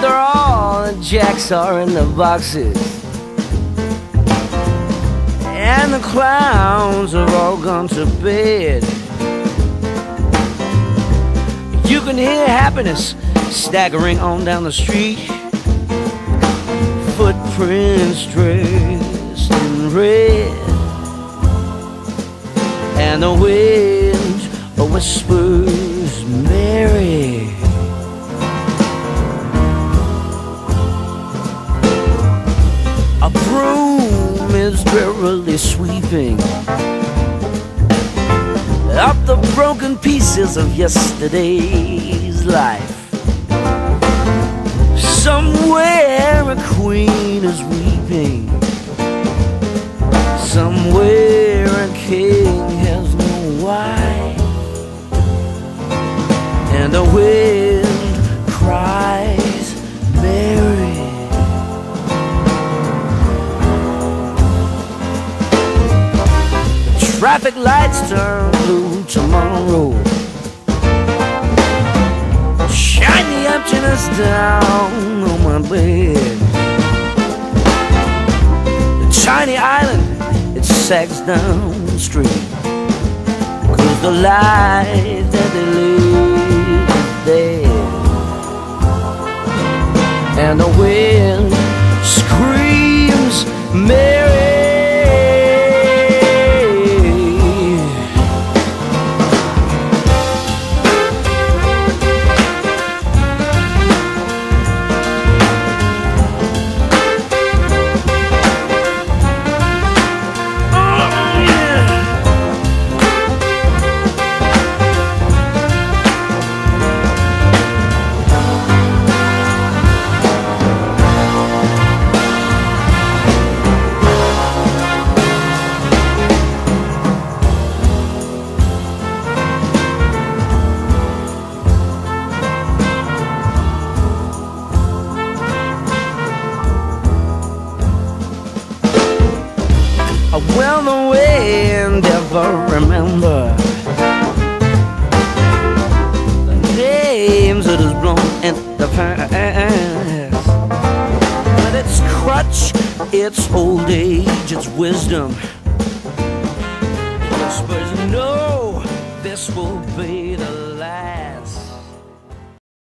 After all, the jacks are in the boxes, and the clowns have all gone to bed. You can hear happiness staggering on down the street, footprints dressed in red, and the wind whispers Mary. A broom is drearily sweeping up the broken pieces of yesterday's life. Somewhere a queen is weeping, somewhere a king has no wife, and the wind cries Mary. Traffic lights turn blue tomorrow, shine the emptiness down on my bed. The tiny island, it sags down the street, 'cause the life that they live is dead. And the wind screams Mary. Well, the wind ever remember the names it has blown in the past, but its crutch, its old age, its wisdom whispers, no, this will be the